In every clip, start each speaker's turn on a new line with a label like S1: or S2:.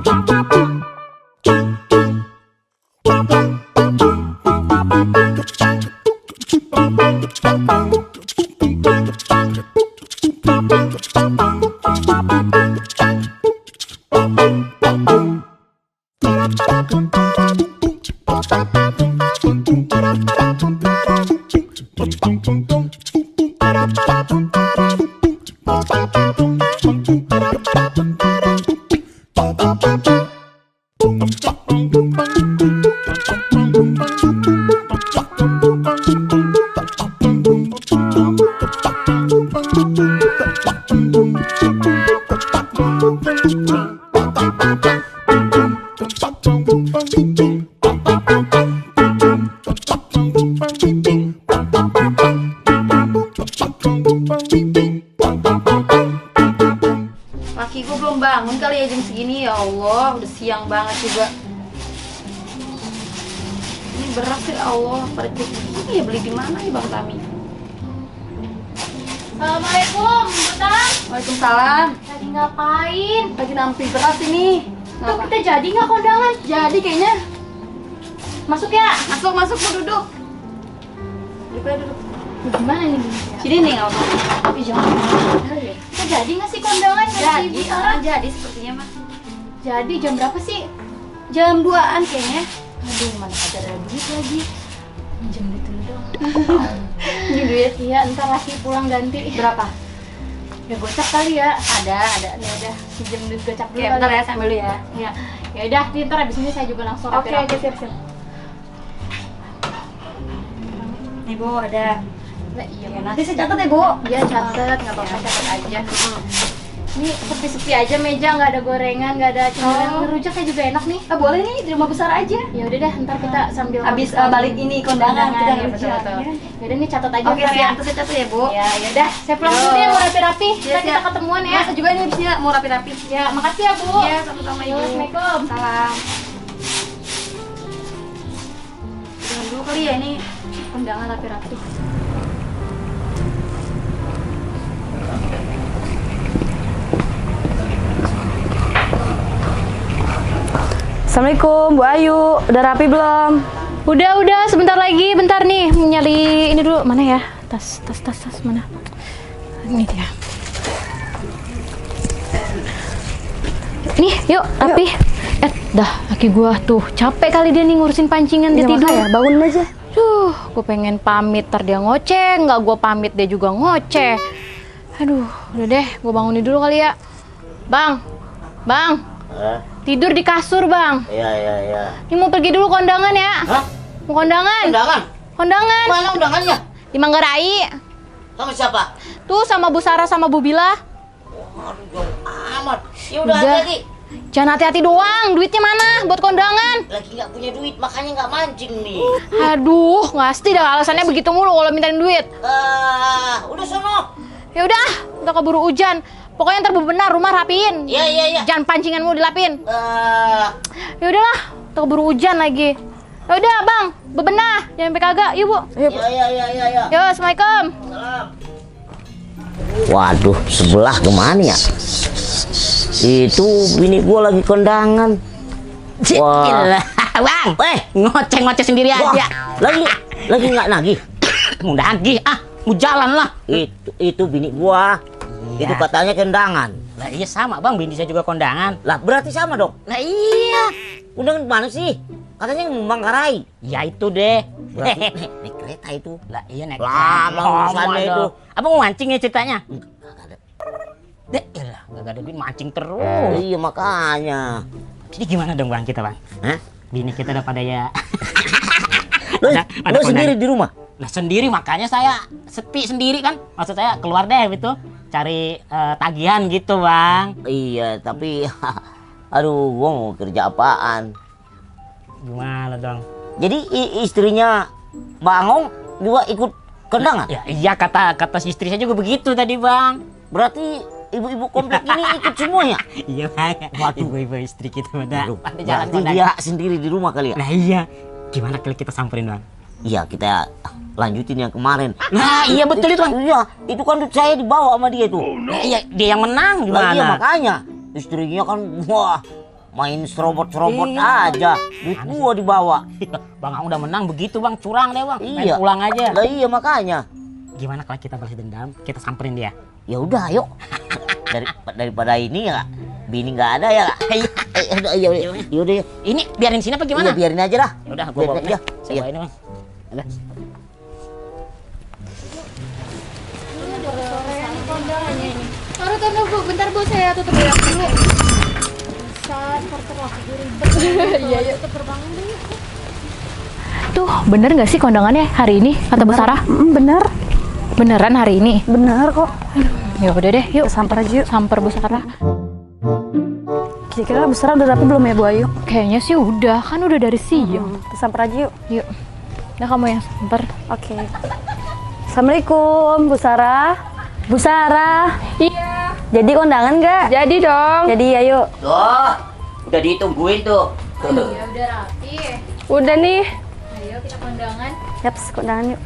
S1: Laki gue belum bangun kali ya jam segini. Ya Allah, udah siang banget juga. Ini beras ya Allah, pada ini ya beli di mana nih Bang Tami?
S2: Assalamualaikum, Butang.
S1: Waalaikumsalam.
S2: Tadi ngapain?
S1: Lagi nampi beras ini.
S2: Tuh kita jadi nggak kondangan?
S1: Jadi kayaknya.
S2: Masuk ya?
S1: Masuk, mau duduk. Duduk aja duduk.
S2: Gimana nih?
S1: Sini nih nggak apa-apa.
S2: Tapi jangan ya. Kita jadi nggak sih kondangan?
S1: Jadi, jadi sepertinya mah.
S2: Jadi jam berapa sih?
S1: Jam 2-an kayaknya.
S2: Aduh, mana ada duit lagi. Minjem duit dulu dong.
S1: Ini duit.
S2: Iya, ntar laki pulang ganti.
S1: Berapa?
S2: Ya gocap kali ya.
S1: Ada.
S2: Ya udah, pinjem duit gocap dulu.
S1: Oke, bentar ya sambil dulu ya.
S2: Ya, ya udah, ntar abis ini saya juga langsung
S1: Oke,
S2: rapi-rapi.
S1: siap. Nih Bu, ada.
S2: Nah, iya,
S1: Ya, nanti saya catat ya Bu.
S2: Iya, catet, nggak apa-apa, catet aja. Ini sepi-sepi aja meja, nggak ada gorengan, nggak ada cemilan. Rujaknya juga enak nih.
S1: Ah, boleh nih di rumah besar aja.
S2: Ya udah deh, ntar kita sambil
S1: Habis balik ini kondangan kita
S2: ya,
S1: ngerujak.
S2: betul. Ya udah nih catat aja.
S1: Oke,
S2: ntar
S1: siap. Terus saya catat ya Bu.
S2: Ya, ya udah. Saya pulang
S1: Yo.
S2: dulu ya, mau rapi-rapi.
S1: Iya,
S2: Ntar kita
S1: siap.
S2: ketemuan ya.
S1: Masa juga ini habisnya mau rapi-rapi.
S2: Ya, makasih ya Bu.
S1: Iya, sama-sama Ibu.
S2: Assalamualaikum.
S1: Salam. Jangan dulu kali ya ini kondangan rapi-rapi. Assalamualaikum Bu Ayu, udah rapi belum?
S2: Udah, sebentar lagi, bentar nih nyari ini dulu. Mana ya? Tas mana? Ini dia. Nih, yuk, rapi. Dah, laki gua tuh capek kali dia nih ngurusin pancingan dia tidur.
S1: Ya, bangunin aja.
S2: Gue pengen pamit, ntar dia ngoceh. Nggak gue pamit, dia juga ngoceh. Aduh, udah deh, gue bangunin dulu kali ya. Bang. Tidur di kasur, Bang.
S3: Iya.
S2: Ini mau pergi dulu kondangan ya.
S3: Hah?
S2: Mau kondangan. Kondangan.
S3: Mana undangannya?
S2: Di Manggarai.
S3: Sama siapa?
S2: Tuh sama Bu Sarah sama Bu Bila.
S3: Aduh, jauh amat. Ya udah
S2: Udah.
S3: hati-hati.
S2: Jangan hati-hati doang. Duitnya mana buat kondangan?
S3: Lagi nggak punya duit, makanya nggak mancing nih.
S2: Aduh, pasti dah alasannya begitu mulu kalau mintain duit.
S3: Udah sono.
S2: Ya udah, udah keburu hujan. Pokoknya ntar benar rumah rapiin.
S3: Iya.
S2: Jangan pancingan mulu dilapin. Ya udahlah, udah keburu hujan lagi. Ya udah, Bang, bebenah. Jangan sampai kagak. Yuk, Bu.
S3: Iya.
S2: Yo, Assalamualaikum.
S3: Salam. Waduh, sebelah kemana ya? Itu bini gua lagi kondangan. Wah.
S4: Bang, ngoceh sendiri
S3: Wah,
S4: aja.
S3: lagi nggak nagih?
S4: Mau nagih, mau jalan lah.
S3: Itu bini gua. Itu katanya kondangan.
S4: Lah iya sama Bang, bini saya juga kondangan.
S3: Lah berarti sama dong.
S4: Lah iya.
S3: Undangan mana sih? Katanya Manggarai.
S4: Ya itu deh.
S3: Berarti naik kereta itu.
S4: Lah iya naik.
S3: Lama urusannya itu.
S4: Abang mau mancing ya ceritanya? Deh, elah, gak ada duit mancing terus.
S3: Iya makanya.
S4: Jadi gimana dong Bang kita Bang?
S3: Hah?
S4: Bini kita udah pada ya.
S3: Lo sendiri di rumah?
S4: Lah sendiri makanya saya sepi sendiri kan. Maksud saya keluar deh gitu. Cari tagihan gitu Bang.
S3: Iya tapi aduh gua mau kerja apaan?
S4: Gimana dong?
S3: Jadi istrinya Bang Ong juga ikut kondangan?
S4: Ya iya kata si istri saya juga begitu tadi Bang.
S3: Berarti ibu-ibu komplek ini ikut semuanya?
S4: Iya Bang.
S3: Waduh.
S4: Ibu-ibu istri kita pada
S3: Berarti
S4: jalan
S3: dia sendiri di rumah kali ya?
S4: Nah iya. Gimana kalau kita samperin Bang?
S3: Iya kita lanjutin yang kemarin.
S4: Nah iya betul itu Bang.
S3: Iya itu kan saya dibawa sama dia tuh.
S4: Nah, iya dia yang menang
S3: Lah
S4: gimana?
S3: iya makanya istrinya kan wah main serobot-serobot aja. Duit gua dibawa.
S4: Bang Aung udah menang begitu bang, curang deh bang. Main
S3: Iya.
S4: pulang aja.
S3: Lah iya makanya.
S4: Gimana kalau kita balas dendam, kita samperin dia?
S3: Ya udah, ayo. Daripada ini ya, bini nggak ada ya. Yaudah.
S4: Ini biarin sini apa
S3: Iya,
S4: gimana?
S3: biarin aja lah.
S4: Ya udah, gua bawa
S3: Biarin aja.
S4: Saya
S3: Iya.
S4: bawa ini bang. Udah.
S1: Taruh Bu, bentar Bu, saya tutup ya dulu. Iya, yuk. Tutup gerbangnya dulu.
S2: Tuh, bener nggak sih kondangannya hari ini kata Bu Sarah?
S5: Bener,
S2: Beneran hari ini?
S5: bener kok.
S2: Ya udah deh, yuk
S5: Samper aja yuk.
S2: samper Bu Sarah.
S5: Kira-kira Bu Sarah udah rapi belum ya Bu Ayu?
S2: Kayaknya sih udah, kan udah dari siang.
S5: Kita samper aja yuk.
S2: Yuk. Nah kamu yang samper.
S5: Oke. Assalamualaikum Bu Sarah. Bu Sarah.
S2: Iya.
S5: Jadi kondangan nggak?
S2: Jadi dong.
S5: Jadi ayo.
S3: Tuh, udah ditungguin tuh.
S1: Ya udah rapi.
S2: Udah nih.
S1: Ayo kita kondangan.
S5: Yaps, kondangan yuk.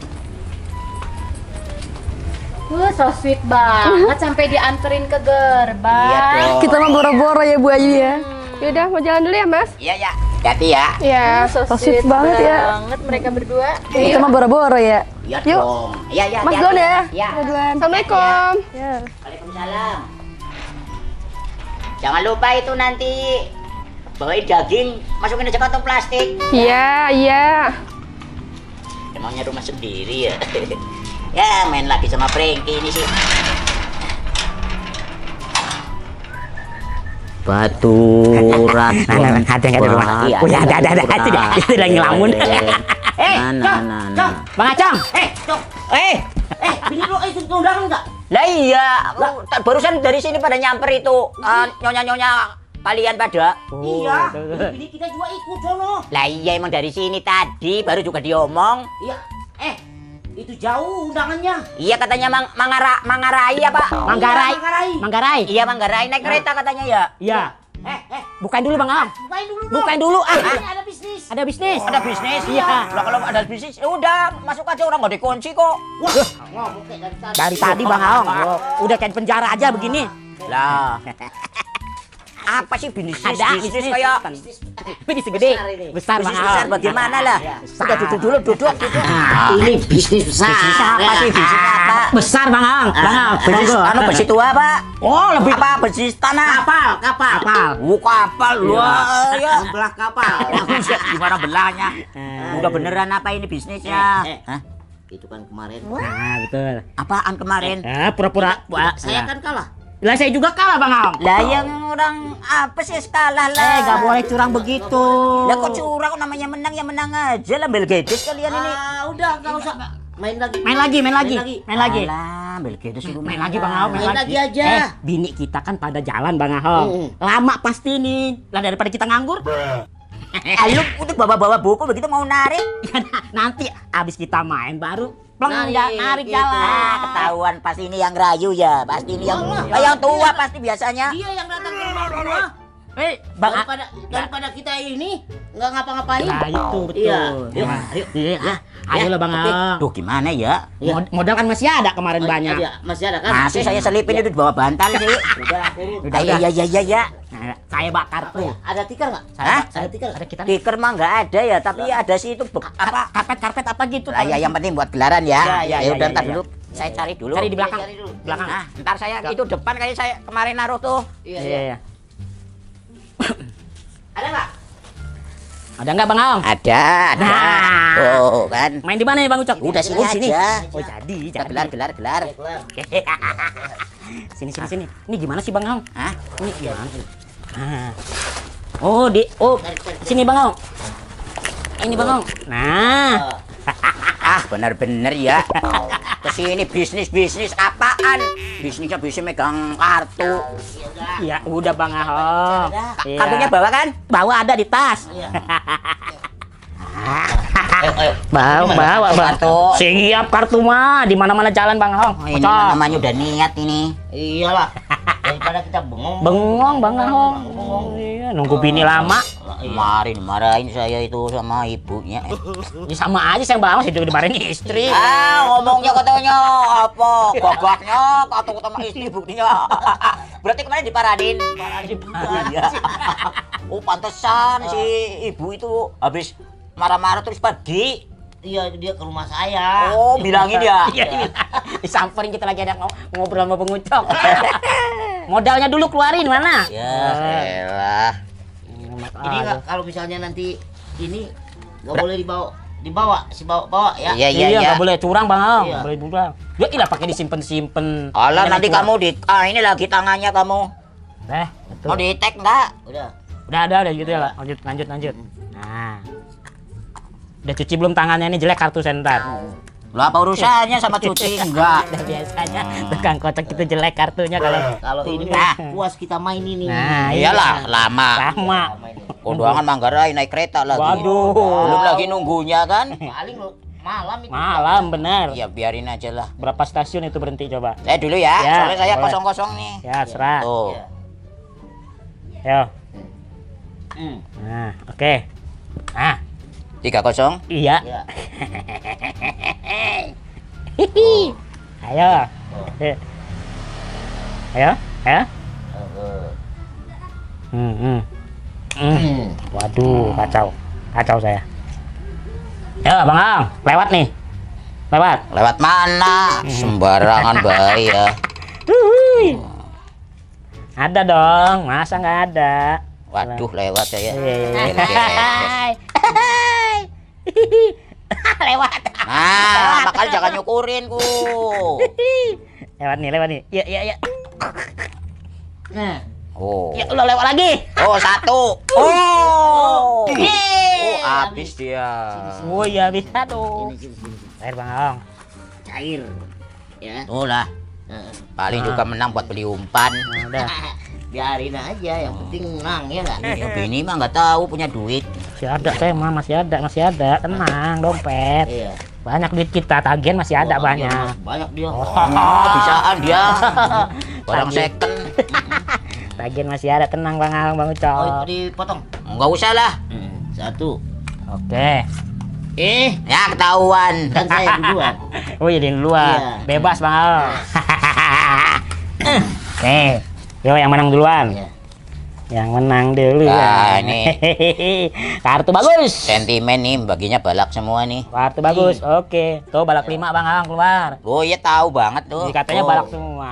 S1: So sweet banget sampai dianterin ke gerbang.
S3: Iya dong.
S5: Kita mah boro-boro ya Bu Ayu ya.
S2: Yaudah, mau jalan dulu ya Mas?
S3: Iya. Hati ya.
S2: Iya.
S1: So
S5: sweet banget ya.
S1: banget mereka berdua.
S5: Kita mah boro-boro ya.
S3: Iya
S5: Yuk.
S3: dong. Iya.
S5: Mas duluan ya.
S3: Iya.
S2: Assalamualaikum.
S5: Ya.
S3: Waalaikumsalam. Jangan lupa itu nanti bawain daging, masukin aja kantong plastik.
S2: Iya.
S3: Emangnya rumah sendiri ya. Ya main lagi sama Frankie ini sih. Baturan.
S4: Ada nggak ada rumah?
S3: Iya,
S4: Oh ya ada. Itu lagi ngelamun.
S3: Nah.
S4: Bang Acang.
S3: Bini lu itu undangan enggak? Lah iya, barusan dari sini pada nyamper itu nyonya-nyonya kalian pada.
S4: Iya.
S3: Bini kita juga ikut sono. Lah iya emang dari sini tadi baru juga diomong. Iya. Itu jauh undangannya. Iya katanya Manggarai apa?
S4: Manggarai.
S3: Iya Manggarai naik kereta katanya ya.
S4: Iya. Bukain dulu Bang Aung. Bukain dulu.
S3: Ada bisnis.
S4: Ada bisnis.
S3: Ada bisnis.
S4: Iya.
S3: Lah kalau ada bisnis ya udah masuk aja orang nggak dikunci kok.
S4: Dari tadi Bang Aung. Udah kayak penjara aja begini.
S3: Lah. Apa sih bisnis?
S4: Ada
S3: bisnis kayak
S4: bisnis gede. Besar Bang
S3: bisnis besar
S4: Aung.
S3: bagaimana lah? Udah duduk.
S6: Ini bisnis besar.
S3: Bisnis apa sih? Bisnis apa?
S4: Besar Bang Aung.
S3: Bisnis besi tua Pak.
S4: Oh, lebih
S3: Apa bisnis tanah?
S6: Kapal.
S3: Kapal lu ya.
S6: Membelah kapal.
S3: Gimana belahnya? Udah beneran apa ini bisnisnya? Hah?
S6: Itu kan kemarin.
S4: Nah, betul.
S3: Apaan kemarin?
S4: Pura-pura.
S6: Saya kan kalah.
S4: Lah saya juga kalah Bang Aung.
S3: Lah yang orang apa sih kalah lah?
S4: Nggak boleh curang begitu.
S3: Lah kok curang namanya menang ya menang aja lah Bill Gates kalian ini.
S6: Udah enggak usah. Main lagi.
S4: Main lagi.
S3: Alah, Bill Gates itu
S4: Main lagi Bang Aung,
S6: Main lagi aja.
S4: Bini kita kan pada jalan Bang Aung. Lama pasti nih. Lah daripada kita nganggur.
S3: Ayo udah bawa-bawa buku begitu mau narik.
S4: Nanti abis kita main baru
S6: Narik
S4: jalan.
S3: Ah, ketahuan pasti ini yang rayu ya. Pasti ini yang tua pasti biasanya.
S6: Dia yang datang ke rumah gua.
S4: Bang
S6: Daripada kita ini nggak ngapa-ngapain.
S4: Nah itu betul.
S6: Iya.
S4: Yuk. Ayo lah Bang Aung.
S3: Duh gimana ya?
S4: Modal kan masih ada kemarin banyak.
S6: Masih ada kan?
S3: Masih saya selipin itu di bawah bantal sih.
S6: Udah turun.
S3: Iya.
S4: Nah, saya bakar tuh.
S6: Ada tikar nggak?
S3: Hah?
S6: Ada tikar.
S4: Ada kita.
S3: Stiker mah nggak ada ya, tapi ada sih itu apa?
S4: Karpet apa gitu.
S3: Ah, ya yang penting buat gelaran ya.
S4: Ya,
S3: Ya udah
S4: ya,
S3: ntar
S4: ya.
S3: dulu. Saya cari dulu.
S4: Cari di belakang.
S6: Cari dulu.
S4: Belakang.
S3: Nah, ntar saya itu depan kayak saya kemarin naruh tuh.
S4: Iya.
S6: Ada nggak?
S4: Ada nggak Bang Aung?
S3: Ada.
S4: Nah.
S3: Oh kan.
S4: Main di mana nih Bang Ucok?
S3: Udah sini aja.
S4: Oh jadi.
S3: Kita gelar.
S4: Sini. Ini gimana sih Bang Aung?
S3: Hah?
S4: Ini gimana sih? Nah. Oh sini Bang Aung. Ini Bang Aung. Nah.
S3: Ah, benar-benar ya. Kesini bisnis apaan? Bisnisnya bisa megang kartu.
S4: Ya udah Bang Aung. Iya.
S3: Kartunya bawa kan?
S4: Bawa ada di tas.
S3: Ayo.
S4: Bawa
S3: kartu.
S4: Siap kartu mah di mana-mana jalan Bang Aung.
S3: Oh, ini namanya udah niat ini.
S6: Iyalah. Daripada kita bengong.
S4: Bengong Bang Aung. Iya, nunggu bini lama.
S3: Kemarin marahin saya itu sama ibunya.
S4: Ya sama aja saya Bang Aung hidup dimarahin istri.
S3: Ngomongnya katanya apa? Gagaknya kata sama istri buktinya. Berarti kemarin diparahin. Iya. Oh, pantesan si ibu itu habis marah-marah terus pergi.
S6: Iya, dia ke rumah saya.
S3: Oh, bilangin dia.
S4: Iya, disamperin kita lagi ada ngobrol sama pengucok. Modalnya dulu keluarin mana?
S3: Ya, elah.
S6: Ini kalau misalnya nanti ini nggak boleh dibawa ya.
S3: Iya,
S4: Iya, nggak boleh curang bang,
S6: Iya.
S4: boleh curang. Ya ilah pakai disimpen.
S3: Alah,
S4: Jangan
S3: nanti
S4: curang.
S3: kamu ini lagi tangannya kamu.
S4: Betul.
S3: Mau di-tag enggak?
S6: Udah.
S4: Udah gitu ya lah. Lanjut. Nah, udah cuci belum tangannya ini jelek kartu sentar.
S3: Lah apa urusannya sama cuci? Enggak.
S4: Udah biasanya tukang kocok itu jelek kartunya
S6: Kalau ini puas kita main ini.
S4: Nah,
S3: Iyalah, lama.
S4: sama.
S3: Kondangan Manggarai naik kereta lagi.
S4: Waduh.
S3: Belum lagi nunggunya kan?
S6: Paling malam itu.
S4: Malam bener.
S3: Ya biarin aja lah.
S4: Berapa stasiun itu berhenti coba?
S3: Saya dulu ya,
S4: Ya,
S3: soalnya saya
S4: boleh.
S3: kosong-kosong nih.
S4: Ya serah.
S3: Tuh.
S4: Yo.
S6: Hmm.
S4: Nah, oke. Nah,
S3: 3-0.
S4: iya.
S6: Ya.
S4: Hihi. Ayo. Ayo. Waduh, kacau saya. Ya, Bang Ang, lewat nih. Lewat.
S3: Lewat mana? Sembarangan bayi ya.
S4: Huhuy. Ada dong, masa nggak ada?
S3: Waduh, lewat saya.
S4: Hai. Hai. Lewat.
S3: Nah, makanya jangan nyukurin ku.
S4: Lewat nih. Iya.
S6: Nah,
S3: Oh.
S4: Ya udah lewat lagi.
S3: Oh, 1. Oh. Oh, habis dia.
S4: Oh iya bisa dong.
S6: sini.
S4: Air Bang Ang.
S6: Cair. Ya.
S3: Oh lah.
S6: Nah,
S3: Paling juga menang buat beli umpan.
S4: Nah, udah.
S6: biarin aja, yang penting menang ya nggak?
S3: Ya bini mah nggak tahu punya duit.
S4: Masih ada saya mah masih ada. Tenang, dompet.
S6: Iya.
S4: Banyak duit kita, tagihan masih ada
S6: Wah,
S4: banyak.
S6: Banyak dia.
S3: Bisaan dia. Barang
S4: Tagih.
S3: second.
S4: Tagihan masih ada, tenang Bang Ang, Bang
S6: Oh,
S4: Ucok.
S6: itu dipotong.
S3: Nggak usah lah.
S6: 1.
S4: Oke.
S3: Ya ketahuan.
S6: Kan saya duluan.
S4: Oh jadi duluan.
S6: Iya.
S4: Bebas Bang Al. Nih, yo yang menang duluan.
S6: Iya.
S4: Yang menang dulu.
S3: Nah, ini.
S4: Kartu bagus.
S3: Sentimen nih, baginya balak semua nih.
S4: Kartu bagus. Oke. Tuh balak 5 Bang Al keluar.
S3: Oh iya tahu banget tuh.
S4: Jadi katanya
S3: Oh.
S4: balak semua.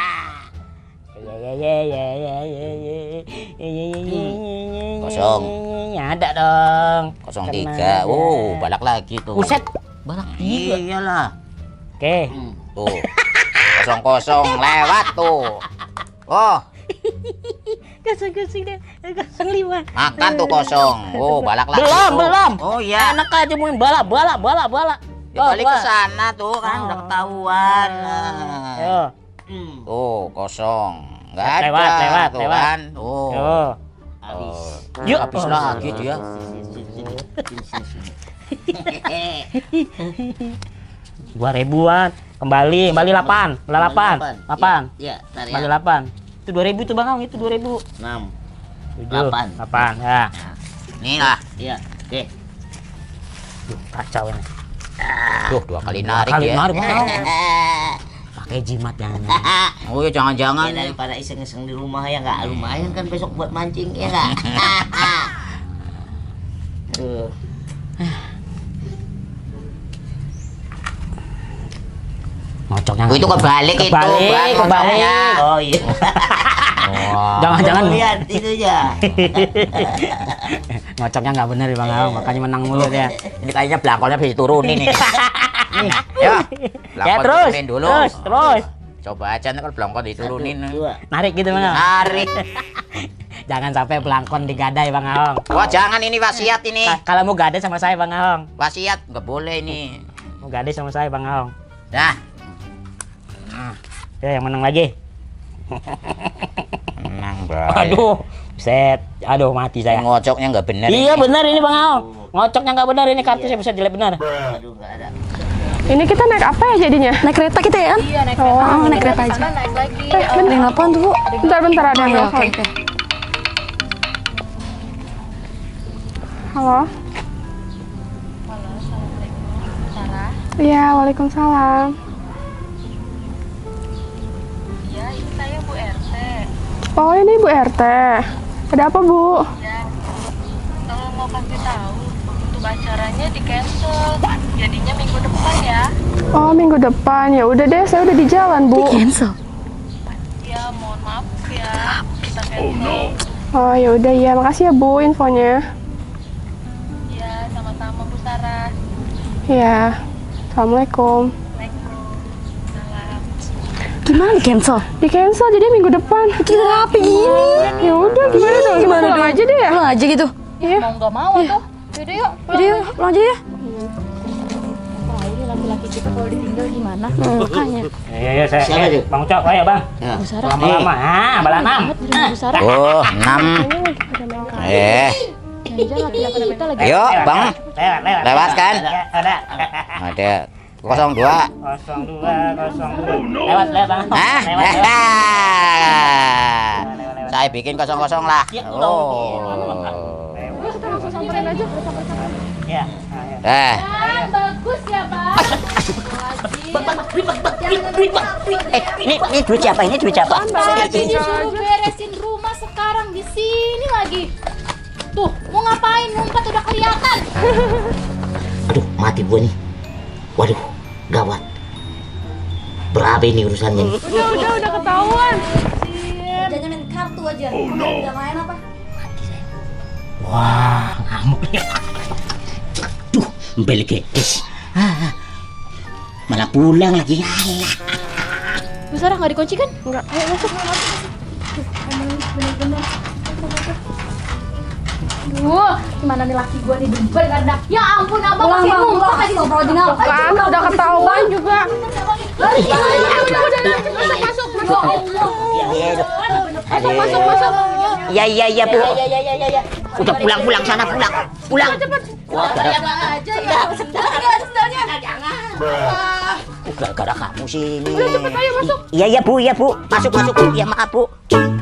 S3: Kosong.
S4: Ada dong.
S3: 03. Oh, balak lagi tuh.
S4: Buset. Balak
S3: Iyalah.
S4: Oke.
S3: Tuh. 00 lewat tuh. Oh,
S4: Kosong deh. 05.
S3: makan tuh 0. Oh, balak lagi. tuh.
S4: Belum.
S3: Oh iya.
S4: Enak aja main balak.
S3: Ya, balik ke sana tuh kan udah ketahuan. Nah.
S4: Yo.
S3: Tuh, 0. Nggak ada.
S4: Lewat.
S3: Tuh kan. Tuh.
S4: Yo.
S6: Habis.
S4: Yuk.
S3: Habis lagi dia.
S6: Sini.
S4: 2000-an. Kembali 8. 8.
S6: Iya, tar
S4: Kembali
S6: ya.
S4: 8. Itu 2000 tuh Bang Ang, itu 2000.
S6: 6.
S4: 8 ya.
S3: Nih lah.
S6: Iya. Oke.
S4: Kacau ini.
S3: Tuh, 2 kali narik
S4: Kali
S3: ya.
S4: narik Bang Ang. Pakai jimat yang
S3: Oh ya jangan-jangan.
S6: Ya, daripada iseng-iseng di rumah ya nggak, lumayan kan besok buat mancing ya nggak. Tuh.
S4: ngocoknya.
S3: Oh, itu kebalik itu.
S4: Kebalik,
S3: Bang,
S4: kebalik.
S3: ngocoknya.
S6: Oh iya.
S3: Wah.
S4: Jangan-jangan
S6: Oh, lihat itu ya.
S4: ngocoknya nggak bener ya Bang Ang, makanya menang mulu dia.
S3: Ini kayaknya belangkolnya bisa diturunin nih. Nih, ya.
S4: Ya
S3: Belangkol
S4: terus.
S3: turunin dulu.
S4: Terus.
S3: Coba aja nih kalau belangkol diturunin.
S6: 2.
S4: Narik gitu Bang Ang.
S3: Narik.
S4: Jangan sampai belangkon digadai Bang Ang.
S3: Wah, jangan ini wasiat ini.
S4: Kalau mau gadai sama saya Bang Ang.
S3: Wasiat nggak boleh ini.
S4: Mau gadai sama saya Bang Ang.
S3: Dah.
S4: Ya yang menang lagi.
S3: Menang, Bro.
S4: Aduh, set. Aduh, mati saya.
S3: Ngocoknya nggak bener.
S4: Iya
S3: ini.
S4: benar ini Bang Ang. Ngocoknya nggak benar ini kartu saya bisa jelek benar.
S6: Aduh, nggak ada.
S5: Ini kita naik apa ya jadinya? Naik kereta kita ya?
S1: Iya, naik
S5: Oh,
S1: kereta.
S5: naik kereta aja.
S1: Sana naik lagi.
S5: Ada yang nelfon tuh, Bu. Bentar ada yang nelfon. Halo? Iya, waalaikumsalam.
S1: Iya, ini saya Bu RT.
S5: Oh, ini Bu RT. Ada apa, Bu?
S1: Ya,
S5: Oh, minggu depan. Ya udah deh, saya udah di jalan, Bu.
S2: Cancel.
S5: Oh, ya udah ya. Makasih ya, Bu, infonya.
S2: Ya, sama-sama Bu Sarah.
S5: Ya. Assalamualaikum.
S2: Gimana di cancel?
S5: Di cancel jadi minggu depan.
S2: Kita rapi gini.
S5: Ya udah, gimana dong?
S2: Gimana
S5: Pulang
S2: dong?
S5: aja deh ya.
S2: Pulang aja gitu.
S5: Iya.
S2: Mau nggak mau tuh. Yaudah yuk. Pulang yuk. Pulang aja ya. Ini laki-laki kita kalau ditinggal gimana? Makanya.
S4: Iya, saya.
S6: Siapa tuh?
S4: Bang Ucok, ayo Bang.
S6: Ya.
S2: Bu Sarah.
S4: Lama-lama. Bala 6.
S2: Bu Sarah.
S3: Oh, 6.
S2: Jangan laki-laki kita lagi.
S3: Ayo, Bang.
S4: Lewat.
S3: Lewat kan?
S4: Ya, ada.
S3: Ada 02.
S4: 02. Lewat, Bang.
S3: Hah?
S4: Lewat.
S3: Saya bikin 00 lah. Oh.
S5: Samperin aja.
S4: Ya.
S2: Bagus ya, Bang.
S3: Ini duit siapa? Ini duit siapa?
S2: Tadi disuruh beresin rumah, sekarang di sini lagi. Tuh, mau ngapain? Ngumpet udah kelihatan.
S6: Aduh, mati gua nih. Waduh, gawat. Berapa ini urusannya nih?
S5: Udah ketahuan.
S2: Jangan main kartu aja. Udah main apa?
S6: Wah, ngamuk ya. Duh, beli gedes. Malah pulang lagi. Alah.
S2: Bu Sarah nggak dikunci kan?
S5: Enggak. Ayo masuk.
S2: Duh, gimana nih laki gua nih bener. Ya ampun, abang masih ngumpet lagi.
S5: Kan udah ketahuan juga.
S3: Ya, iya, Bu.
S2: Ya.
S6: Udah pulang sana pulang. Wah,
S2: Aja ya. Sendalnya.
S6: gara-gara kamu sini.
S5: Udah cepet ayo masuk.
S3: Iya, Bu. Masuk. Ya, maaf, Bu.